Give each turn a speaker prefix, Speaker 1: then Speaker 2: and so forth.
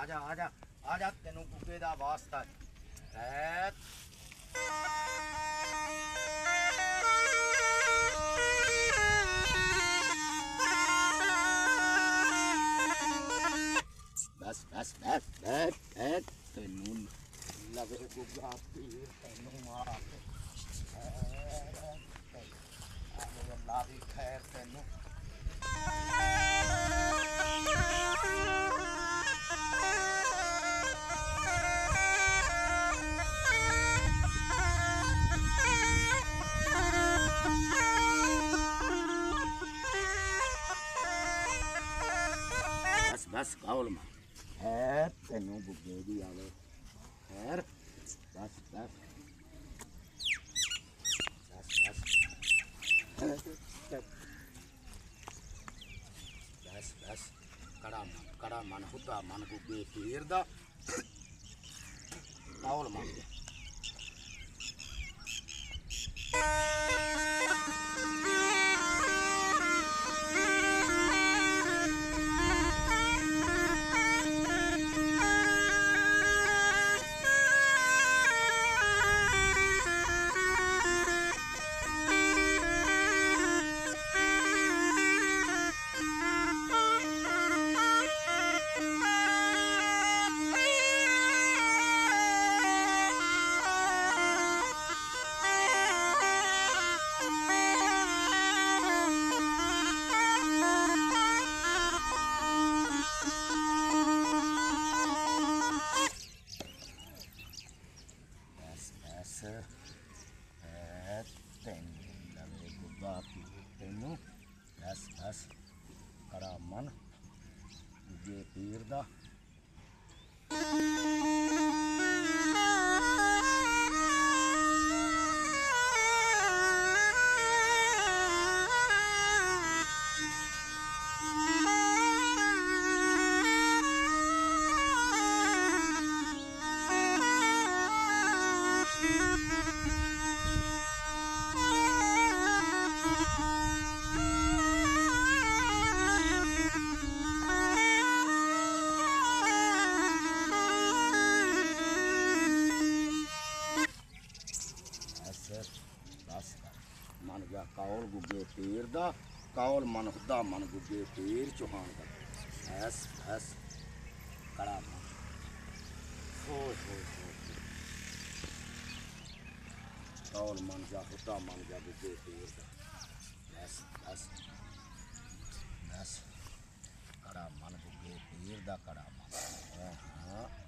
Speaker 1: آ جا تینوں گگے دا واسطہ ہے بس بس بس بیٹھ بیٹھ تینوں لگے گگا پیر تینوں مار اللہ دی خیر تینوں بس بس قول ماں خیر تینوں گگے دی آوے خیر بس بس بس بس بس کڑا من خدا من گگے پیر دا قول مان گیا تینوں بس بس کڑا من گگے پیر دا بس من گیا قول گگے پیر دا قول من خدا من گگے پیر چوہان دا بس بس کڑا من قول من گیا خدا من گیا گگے پیر دا بس بس بس کڑا من گگے پیر دا کڑا من